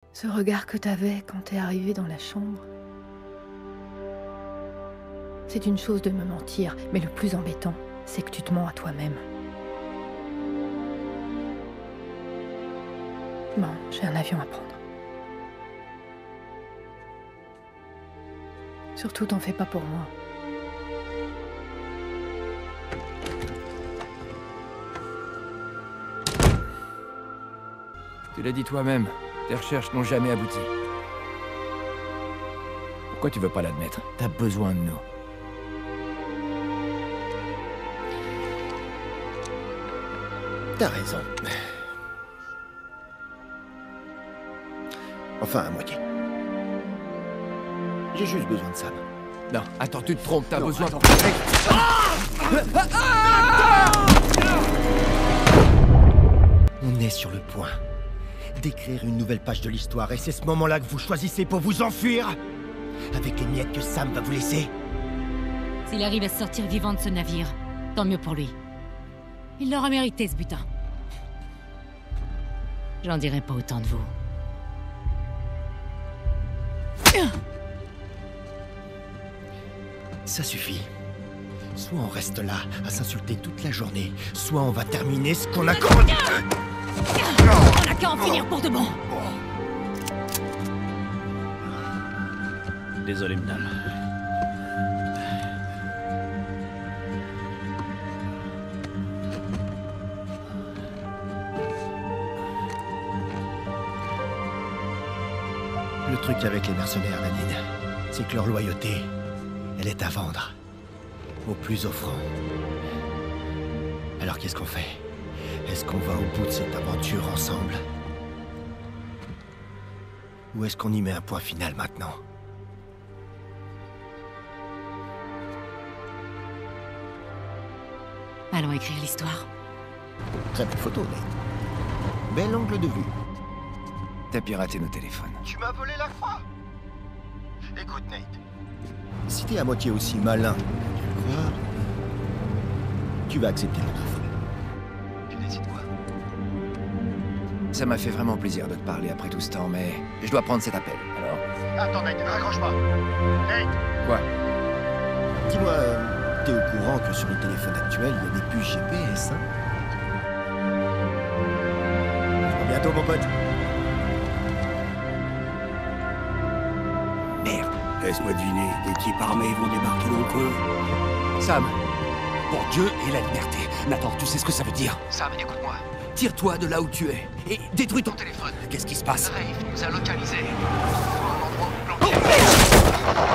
Ce regard que t'avais quand t'es arrivé dans la chambre. C'est une chose de me mentir, mais le plus embêtant, c'est que tu te mens à toi-même. Bon, j'ai un avion à prendre. Surtout, t'en fais pas pour moi. Tu l'as dit toi-même, tes recherches n'ont jamais abouti. Pourquoi tu veux pas l'admettre? T'as besoin de nous. T'as raison. Enfin, à moitié. J'ai juste besoin de Sam. Non, attends, tu te trompes, t'as besoin... Attends. On est sur le point d'écrire une nouvelle page de l'histoire, et c'est ce moment-là que vous choisissez pour vous enfuir, avec les miettes que Sam va vous laisser. S'il arrive à sortir vivant de ce navire, tant mieux pour lui. Il l'aura mérité, ce butin. J'en dirai pas autant de vous. Ça suffit. Soit on reste là à s'insulter toute la journée, soit on va terminer ce qu'on a commencé. On n'a qu'à en finir pour de bon. Désolé, madame. Le truc avec les mercenaires, Nadine, c'est que leur loyauté, elle est à vendre. Au plus offrant. Alors qu'est-ce qu'on fait? Est-ce qu'on va au bout de cette aventure ensemble? Ou est-ce qu'on y met un point final maintenant? Allons écrire l'histoire. Très belle photo, Nate. Bel angle de vue. T'as piraté nos téléphones. Tu m'as volé la croix. Écoute, Nate. Si t'es à moitié aussi malin que tu le crois, tu vas accepter mon offre. Tu décides quoi? Ça m'a fait vraiment plaisir de te parler après tout ce temps, mais je dois prendre cet appel, alors... Attends, Nate, raccroche pas. Nate! Quoi? Dis-moi, t'es au courant que sur les téléphones actuels, il y a des puces GPS, hein? À bientôt, mon pote. Merde! Laisse-moi deviner, des types armés vont débarquer dans le coin. Sam! Pour Dieu et la liberté. Nathan, tu sais ce que ça veut dire? Sam, écoute-moi. Tire-toi de là où tu es et détruis ton téléphone. Qu'est-ce qui se passe? Rafe nous a localisés. Un endroit où planquer.